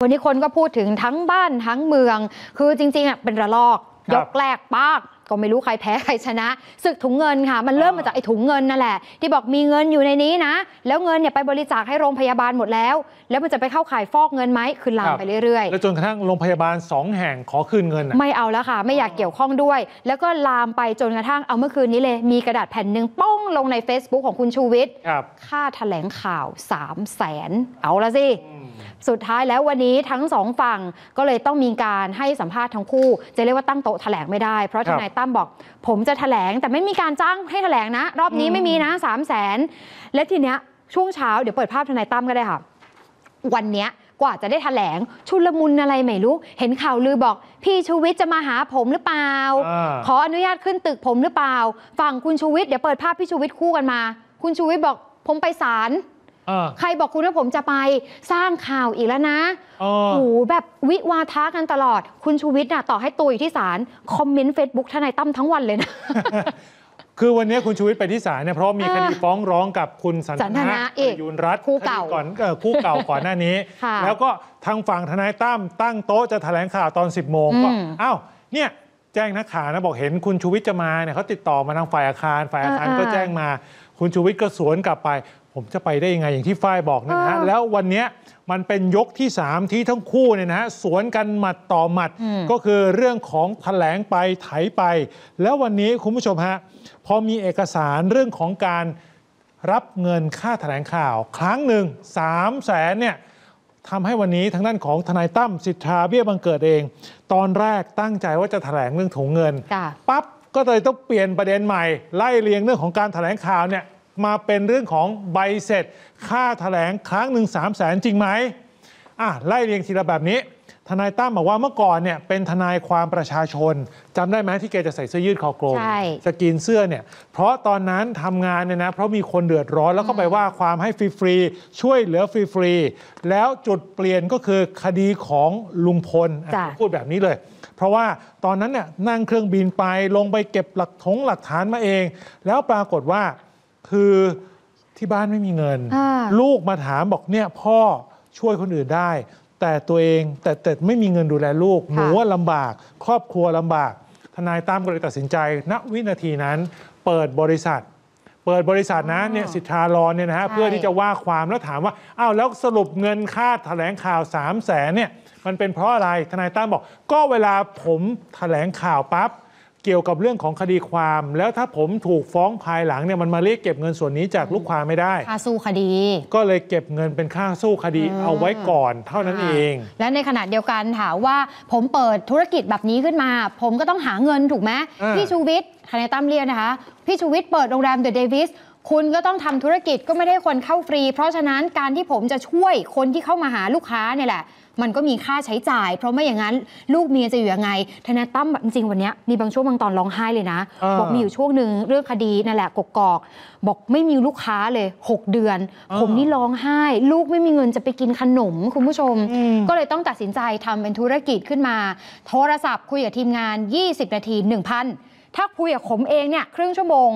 วันนี้คนก็พูดถึงทั้งบ้านทั้งเมืองคือจริงๆเป็นระลอกยกแรกปากก็ไม่รู้ใครแพ้ใครชนะศึกถุงเงินค่ะมันเริ่มมาจากไอ้ถุงเงินนั่นแหละที่บอกมีเงินอยู่ในนี้นะแล้วเงินเนี่ยไปบริจาคให้โรงพยาบาลหมดแล้วมันจะไปเข้าข่ายฟอกเงินไหมคือลามไปเรื่อยๆแล้วจนกระทั่งโรงพยาบาล2 แห่งขอคืนเงินไม่เอาแล้วค่ะไม่อยากเกี่ยวข้องด้วยแล้วก็ลามไปจนกระทั่งเอาเมื่อคืนนี้เลยมีกระดาษแผ่นหนึ่งป้องลงใน Facebook ของคุณชูวิทย์ค่าแถลงข่าว300,000เอาละสิสุดท้ายแล้ววันนี้ทั้งสองฝั่งก็เลยต้องมีการให้สัมภาษณ์ทั้งคู่จะเรียกว่าตั้งโต๊ะแถลงไม่ได้เพราะทนายตั้มบอกผมจะแถลงแต่ไม่มีการจ้างให้แถลงนะรอบนี้ไม่มีนะ300,000และทีเนี้ยช่วงเช้าเดี๋ยวเปิดภาพทนายตั้มก็ได้ค่ะวันเนี้ยกว่าจะได้แถลงชุลมุนอะไรไม่รู้เห็นข่าวลือบอกพี่ชูวิทย์จะมาหาผมหรือเปล่าขออนุญาตขึ้นตึกผมหรือเปล่าฝั่งคุณชูวิทย์เดี๋ยวเปิดภาพพี่ชูวิทย์คู่กันมาคุณชูวิทย์บอกผมไปศาลใครบอกคุณว่าผมจะไปสร้างข่าวอีกแล้วนะโอ้โหแบบวิวาทะกันตลอดคุณชูวิทย์น่ะต่อให้ตัวอยู่ที่ศาลคอมเมนต์ Facebook ทนายตั้มทั้งวันเลยนะคือวันนี้คุณชูวิทย์ไปที่ศาลเนี่ยเพราะมีคดีฟ้องร้องกับคุณสันทนะประยุรรัตน์คู่เก่าคู่เก่าก่อนหน้านี้ แล้วก็ทางฝั่งทนายตั้มตั้งโต๊ะจะแถลงข่าวตอน 10 โมงก็อ้าวเนี่ยแจ้งนักข่าวนะบอกเห็นคุณชูวิทย์จะมาเนี่ยเขาติดต่อมาทางฝ่ายอาคารก็แจ้งมาคุณชูวิทย์ก็สวนกลับไปผมจะไปได้ยังไงอย่างที่ฝ้ายบอกนะฮะแล้ววันนี้มันเป็นยกที่3ที่ทั้งคู่เนี่ยนะฮะสวนกันหมัดต่อหมัดก็คือเรื่องของแถลงไปไถไปแล้ววันนี้คุณผู้ชมฮะพอมีเอกสารเรื่องของการรับเงินค่าแถลงข่าวครั้งหนึ่ง300,000เนี่ยทำให้วันนี้ทางด้านของทนายตั้มสิทธาเบี้ยบังเกิดเองตอนแรกตั้งใจว่าจะแถลงเรื่องถุงเงินปั๊บก็เลยต้องเปลี่ยนประเด็นใหม่ไล่เรียงเรื่องของการแถลงข่าวเนี่ยมาเป็นเรื่องของใบเสร็จค่าแถลงครั้งหนึ่ง300,000จริงไหมไล่เรียงทีละแบบนี้ทนายตั้มบอกว่าเมื่อก่อนเนี่ยเป็นทนายความประชาชนจำได้ไหมที่แกจะใส่เสื้อยืดคอกลมจะกินเสื้อเนี่ยเพราะตอนนั้นทำงานเนี่ยนะเพราะมีคนเดือดร้อนแล้วก็ไปว่าความให้ฟรีๆช่วยเหลือฟรีๆแล้วจุดเปลี่ยนก็คือคดีของลุงพลพูดแบบนี้เลยเพราะว่าตอนนั้นเนี่ยนั่งเครื่องบินไปลงไปเก็บหลักฐานมาเองแล้วปรากฏว่าคือที่บ้านไม่มีเงินลูกมาถามบอกเนี่ยพ่อช่วยคนอื่นได้แต่ตัวเองแต่ไม่มีเงินดูแลลูกหนูว่าลำบากครอบครัวลำบากทนายตั้มก็เลยตัดสินใจณวินาทีนั้นเปิดบริษัทนะเนี่ยสิทธารอนเนี่ยนะฮะเพื่อที่จะว่าความแล้วถามว่าอ้าวแล้วสรุปเงินค่าแถลงข่าว300,000เนี่ยมันเป็นเพราะอะไรทนายตั้มบอกก็เวลาผมแถลงข่าวปั๊บเกี่ยวกับเรื่องของคดีความแล้วถ้าผมถูกฟ้องภายหลังเนี่ยมันมาเรียกเก็บเงินส่วนนี้จากลูกความไม่ได้ค่าสู้คดีก็เลยเก็บเงินเป็นค่าสู้คดีเอาไว้ก่อนเท่านั้นเองและในขณะเดียวกันถามว่าผมเปิดธุรกิจแบบนี้ขึ้นมาผมก็ต้องหาเงินถูกไหมพี่ชูวิทย์ทนายตั้มเรียกนะคะพี่ชูวิทย์เปิดโรงแรมเดอะเดวิสคุณก็ต้องทำธุรกิจก็ไม่ได้คนเข้าฟรีเพราะฉะนั้นการที่ผมจะช่วยคนที่เข้ามาหาลูกค้าเนี่ยแหละมันก็มีค่าใช้จ่ายเพราะไม่อย่างนั้นลูกเมียจะอยู่ยังไงทนายตั้มจริงๆวันนี้มีบางช่วงบางตอนร้องไห้เลยนะบอกมีอยู่ช่วงหนึ่งเรื่องคดีนั่นแหละกกอกบอกไม่มีลูกค้าเลย6 เดือนผมนี่ร้องไห้ลูกไม่มีเงินจะไปกินขนมคุณผู้ชมก็เลยต้องตัดสินใจทำเป็นธุรกิจขึ้นมาโทรศัพท์คุยกับทีมงาน20 นาที 1,000ถ้าคุยกับผมเองเนี่ยครึ่งชั่วโมง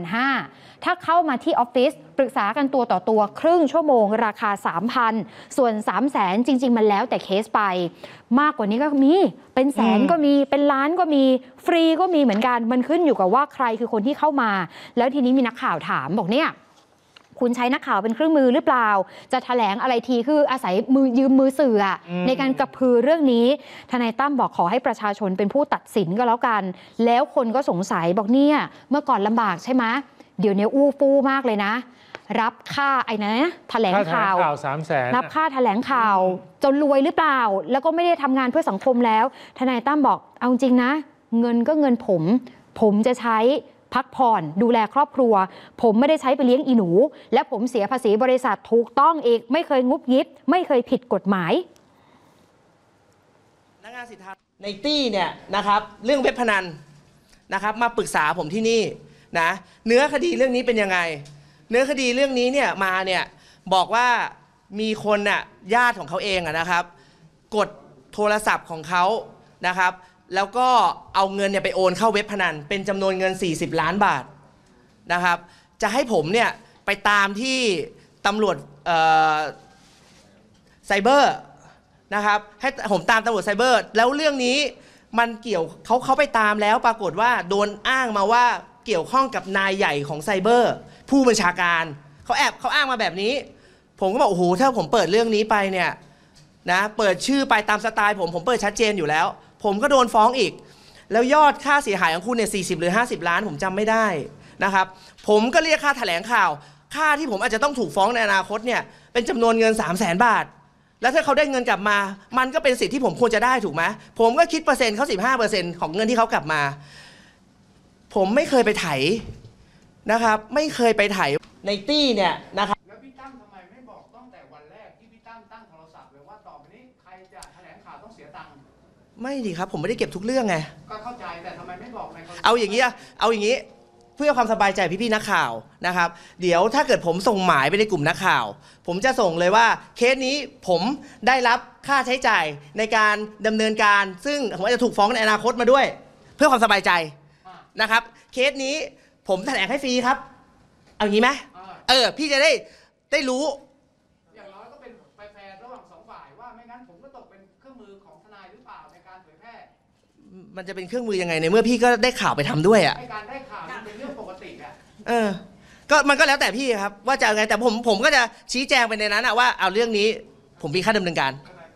1,500 ถ้าเข้ามาที่ออฟฟิศปรึกษากันตัวต่อตัวครึ่งชั่วโมงราคา 3,000 ส่วน300,000จริงๆมันแล้วแต่เคสไปมากกว่านี้ก็มีเป็นแสนก็มีเป็นล้านก็มีฟรีก็มีเหมือนกันมันขึ้นอยู่กับว่าใครคือคนที่เข้ามาแล้วทีนี้มีนักข่าวถามบอกเนี่ยคุณใช้นักข่าวเป็นเครื่องมือหรือเปล่าจะแถลงอะไรทีคืออาศัยยืมมือสื่อในการกระพือเรื่องนี้ทนายตั้มบอกขอให้ประชาชนเป็นผู้ตัดสินก็แล้วกันแล้วคนก็สงสัยบอกเนี่ยเมื่อก่อนลำบากใช่ไหมเดี๋ยวนี้อู้ฟู่มากเลยนะรับค่าไอ้นะแถลงข่าว 300,000 รับค่าแถลงข่าวจนรวยหรือเปล่าแล้วก็ไม่ได้ทำงานเพื่อสังคมแล้วทนายตั้มบอกเอาจริงนะเงินก็เงินผมจะใช้พักผ่อนดูแลครอบครัวผมไม่ได้ใช้ไปเลี้ยงอีหนูและผมเสียภาษีบริษัทถูกต้องเองไม่เคยงุบยิบไม่เคยผิดกฎหมายนักงานสิทธาในตี้เนี่ยนะครับเรื่องเว็บพนันนะครับมาปรึกษาผมที่นี่นะเนื้อคดีเรื่องนี้เป็นยังไงเนื้อคดีเรื่องนี้เนี่ยมาเนี่ยบอกว่ามีคนน่ะญาติของเขาเองนะครับกดโทรศัพท์ของเขานะครับแล้วก็เอาเงินเนี่ยไปโอนเข้าเว็บพนันเป็นจำนวนเงิน40 ล้านบาทนะครับจะให้ผมเนี่ยไปตามที่ตำรวจไซเบอร์นะครับให้ผมตามตำรวจไซเบอร์แล้วเรื่องนี้มันเกี่ยวเขาไปตามแล้วปรากฏว่าโดนอ้างมาว่าเกี่ยวข้องกับนายใหญ่ของไซเบอร์ผู้บัญชาการเขาอ้างมาแบบนี้ผมก็บอกโอ้โหถ้าผมเปิดเรื่องนี้ไปเนี่ยนะเปิดชื่อไปตามสไตล์ผมเปิดชัดเจนอยู่แล้วผมก็โดนฟ้องอีกแล้วยอดค่าเสียหายของคุณเนี่ย40 หรือ 50 ล้านผมจำไม่ได้นะครับผมก็เรียกค่าแถลงข่าวค่าที่ผมอาจจะต้องถูกฟ้องในอนาคตเนี่ยเป็นจำนวนเงิน 300,000 บาทแล้วถ้าเขาได้เงินกลับมามันก็เป็นสิทธิ์ที่ผมควรจะได้ถูกไหมผมก็คิดเปอร์เซ็นต์เขา 15% ของเงินที่เขากลับมาผมไม่เคยไปไถนะครับไม่เคยไปไถในตี้เนี่ยนะครับแล้วพี่ตั้มทำไมไม่บอกตั้งแต่วันแรกที่พี่ตั้มตั้งโทรศัพท์เลยว่าต่อไปนี้ใครจะแถลงข่าวต้องเสียตังค์ไม่ดีครับผมไม่ได้เก็บทุกเรื่องไงก็เข้าใจแต่ทำไมไม่บอกในเอาอย่างนี้เพื่อความสบายใจพี่ๆนักข่าวนะครับเดี๋ยวถ้าเกิดผมส่งหมายไปในกลุ่มนักข่าวผมจะส่งเลยว่าเคสนี้ผมได้รับค่าใช้จ่ายในการดำเนินการซึ่งผมอาจจะถูกฟ้องในอนาคตมาด้วยเพื่อความสบายใจนะครับเคสนี้ผมแถลงให้ฟรีครับเอาอย่างนี้ไหมพี่จะได้รู้อย่างน้อยก็เป็นแฟร์ระหว่าง2 ฝ่ายว่าไม่งั้นผมก็ตกเป็นเครื่องมือของทนายหรือเปล่าในการเผยแพร่มันจะเป็นเครื่องมือยังไงในเมื่อพี่ก็ได้ข่าวไปทำด้วยอ่ะการได้ข่าวเป็นเรื่องปกติอ่ะก็มันก็แล้วแต่พี่ครับว่าจะไงแต่ผมก็จะชี้แจงไปในนั้นว่าเอาเรื่องนี้ผมมีค่าดำเนินการ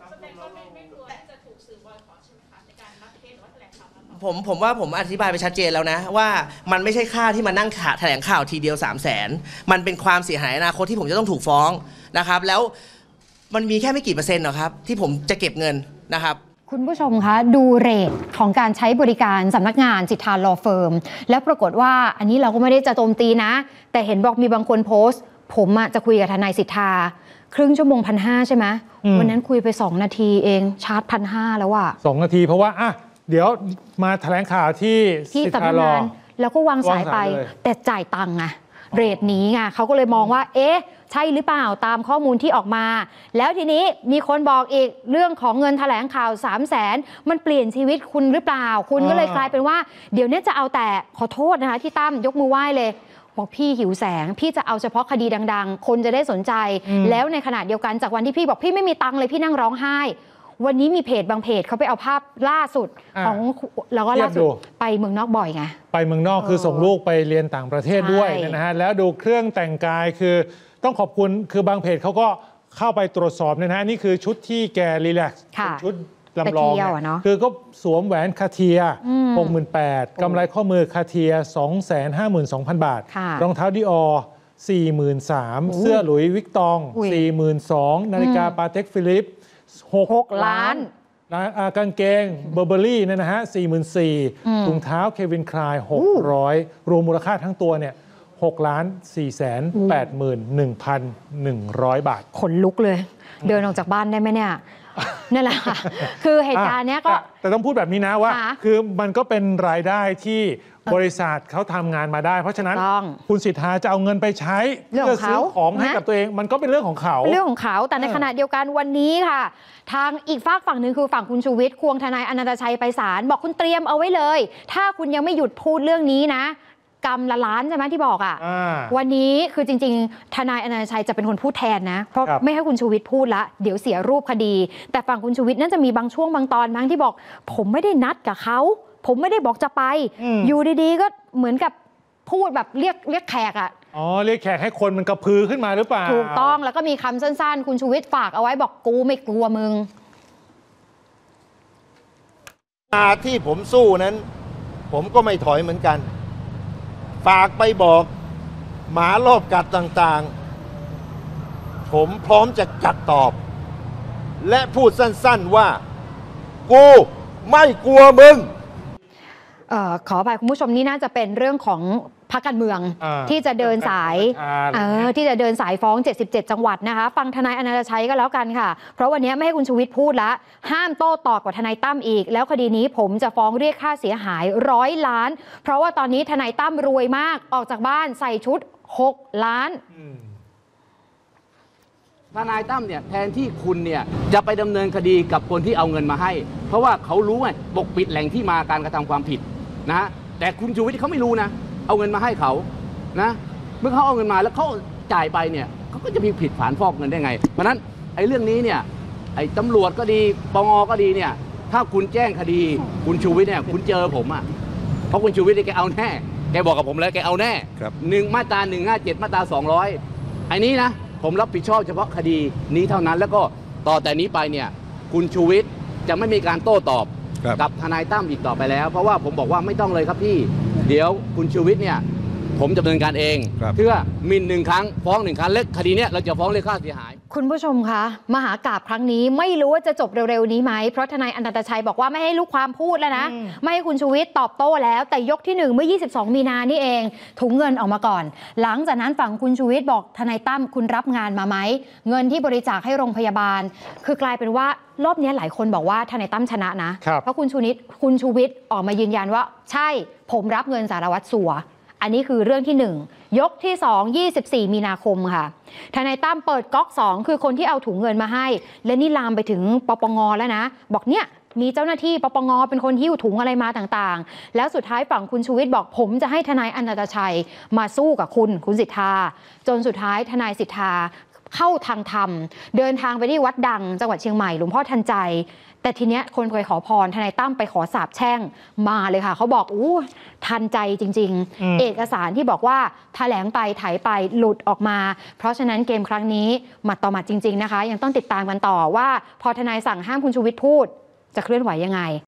ผมว่าผมอธิบายไปชัดเจนแล้วนะว่ามันไม่ใช่ค่าที่มานั่งแถลงข่าวทีเดียว 300,000มันเป็นความเสียหายอนาคตที่ผมจะต้องถูกฟ้องนะครับแล้วมันมีแค่ไม่กี่เปอร์เซ็นต์หรอกครับที่ผมจะเก็บเงินนะครับคุณผู้ชมคะดูเรทของการใช้บริการสำนักงานสิทธาลอเฟิร์มแล้วปรากฏว่าอันนี้เราก็ไม่ได้จะโจมตีนะแต่เห็นบอกมีบางคนโพสต์ผมจะคุยกับทนายสิทธาครึ่งชั่วโมง 1,500 ใช่ไหมวันนั้นคุยไป2 นาทีเองชาร์จ 1,500 แล้วอะ 2 นาทีเพราะว่าเดี๋ยวมาแถลงข่าวที่สำนักงานแล้วก็วางสายไปแต่จ่ายตังค์ไงเรทนี้ไงเขาก็เลยมองว่าใช่หรือเปล่าตามข้อมูลที่ออกมาแล้วทีนี้มีคนบอกอีกเรื่องของเงินแถลงข่าว 300,000 มันเปลี่ยนชีวิตคุณหรือเปล่าคุณก็เลยกลายเป็นว่าเดี๋ยวนี้จะเอาแต่ขอโทษนะคะที่ตั้มยกมือไหว้เลยบอกพี่หิวแสงพี่จะเอาเฉพาะคดีดังๆคนจะได้สนใจแล้วในขณะเดียวกันจากวันที่พี่บอกพี่ไม่มีตังค์เลยพี่นั่งร้องไห้วันนี้มีเพจบางเพจเขาไปเอาภาพล่าสุดของแล้วก็ล่าสุดไปเมืองนอกบ่อยไงไปเมืองนอกคือส่งลูกไปเรียนต่างประเทศด้วยนะฮะแล้วดูเครื่องแต่งกายคือต้องขอบคุณคือบางเพจเขาก็เข้าไปตรวจสอบนะฮะนี่คือชุดที่แกรีแลกซ์ชุดลำลองคือก็สวมแหวนคาเทีย 68,000 กำไรข้อมือคาเทีย 252,000 บาทรองเท้าดิออ 43,000 เสื้อหลุยส์วิกตอง 42,000 นาฬิกาปาเต็กฟิลิป6 ล้านกางเกงเบอร์เบอรี่เนี่ยนะฮะ 44,000 ถุงเท้าเควินคลาย600รวมมูลค่าทั้งตัวเนี่ย6,481,100 บาทขนลุกเลยเดินออกจากบ้านได้ไหมเนี่ยนั่นแหละค่ะคือเหตุการณ์นี้ก็แต่ต้องพูดแบบนี้นะว่าคือมันก็เป็นรายได้ที่บริษัทเขาทำงานมาได้เพราะฉะนั้นคุณสิทธาจะเอาเงินไปใช้เพื่อซื้อของให้กับตัวเองมันก็เป็นเรื่องของเขาแต่ในขณะเดียวกันวันนี้ค่ะทางอีกฝั่งหนึ่งคือฝั่งคุณชูวิทย์ควงทนายอนันตชัยไปศาลบอกคุณเตรียมเอาไว้เลยถ้าคุณยังไม่หยุดพูดเรื่องนี้นะกำละล้านใช่ไหมที่บอกวันนี้คือจริงๆทนายอนันตชัยจะเป็นคนพูดแทนนะเพราะไม่ให้คุณชูวิทย์พูดละเดี๋ยวเสียรูปคดีแต่ฝั่งคุณชูวิทย์นั่นจะมีบางช่วงบางตอนบางที่บอกผมไม่ได้นัดกับเขาผมไม่ได้บอกจะไปอยู่ดีๆก็เหมือนกับพูดแบบเรียกแขกเรียกแขกให้คนมันกระพือขึ้นมาหรือเปล่าถูกต้องแล้วก็มีคำสั้นๆคุณชูวิทย์ฝากเอาไว้บอกกูไม่กลัวมึงที่ผมสู้นั้นผมก็ไม่ถอยเหมือนกันฝากไปบอกหมารอบกัดต่างๆผมพร้อมจะกัดตอบและพูดสั้นๆว่ากูไม่กลัวมึงขออภัยคุณผู้ชมนี่น่าจะเป็นเรื่องของพรรคการเมืองที่จะเดินสายฟ้อง77จังหวัดนะคะฟังทนายอนันตชัยก็แล้วกันค่ะเพราะวันนี้ไม่ให้คุณชูวิทย์พูดละห้ามโต้ตอบกับทนายตั้มอีกแล้วคดีนี้ผมจะฟ้องเรียกค่าเสียหาย100 ล้านเพราะว่าตอนนี้ทนายตั้มรวยมากออกจากบ้านใส่ชุด6 ล้านทนายตั้มเนี่ยแทนที่คุณเนี่ยจะไปดำเนินคดีกับคนที่เอาเงินมาให้เพราะว่าเขารู้ไงปกปิดแหล่งที่มาการกระทำความผิดนะแต่คุณชูวิทย์เขาไม่รู้นะเอาเงินมาให้เขานะเมื่อเขาเอาเงินมาแล้วเขาจ่ายไปเนี่ยเขาก็จะมีผิดฐานฟอกเงินได้ไงเพราะนั้นไอ้เรื่องนี้เนี่ยไอ้ตำรวจก็ดีปงก็ดีเนี่ยถ้าคุณแจ้งคดีคุณชูวิทย์เนี่ยคุณเจอผมอ่ะเพราะคุณชูวิทย์เนี่ยแกเอาแน่แกบอกกับผมแล้วแกเอาแน่มาตรา157มาตรา200ไอ้นี้นะผมรับผิดชอบเฉพาะคดีนี้เท่านั้นแล้วก็ต่อแต่นี้ไปเนี่ยคุณชูวิทย์จะไม่มีการโต้ตอบกับทนายตั้มอีกต่อไปแล้วเพราะว่าผมบอกว่าไม่ต้องเลยครับพี่เดี๋ยวคุณชูวิทย์เนี่ยผมจะดำเนินการเองเพื่อหมิ่น1 ครั้งฟ้อง1 ครั้งและคดีเนี้ยเราจะฟ้องเรียกค่าเสียหายคุณผู้ชมคะมหากาพย์ครั้งนี้ไม่รู้ว่าจะจบเร็วๆนี้ไหมเพราะทนายอนันตชัยบอกว่าไม่ให้ลูกความพูดแล้วนะไม่ให้คุณชูวิทย์ตอบโต้แล้วแต่ยกที่1เมื่อ22 มีนานี่เองถุงเงินออกมาก่อนหลังจากนั้นฝั่งคุณชูวิทย์บอกทนายตั้มคุณรับงานมาไหมเงินที่บริจาคให้โรงพยาบาลคือกลายเป็นว่ารอบนี้หลายคนบอกว่าทนายตั้มชนะนะเพราะคุณชูวิทย์ออกมายืนยันว่าใช่ผมรับเงินสารวัตรสัวอันนี้คือเรื่องที่1ยกที่2 24 มีนาคมค่ะทนายตั้มเปิดก๊อก2คือคนที่เอาถุงเงินมาให้และนี่ลามไปถึงปปงแล้วนะบอกเนี่ยมีเจ้าหน้าที่ปปงเป็นคนหิ้วถุงอะไรมาต่างๆแล้วสุดท้ายฝั่งคุณชูวิทย์บอกผมจะให้ทนายอนันตชัยมาสู้กับคุณสิทธาจนสุดท้ายทนายสิทธาเข้าทางธรรมเดินทางไปที่วัดดังจังหวัดเชียงใหม่หลวงพ่อทันใจแต่ทีเนี้ยคนเคยขอพรทนายตั้มไปขอสาบแช่งมาเลยค่ะเขาบอกอู้ทันใจจริงๆเอกสารที่บอกว่าแถลงไปถ่ายไปหลุดออกมาเพราะฉะนั้นเกมครั้งนี้หมัดต่อหมัดจริงๆนะคะยังต้องติดตามกันต่อว่าพอทนายสั่งห้ามคุณชูวิทย์พูดจะเคลื่อนไหวยังไง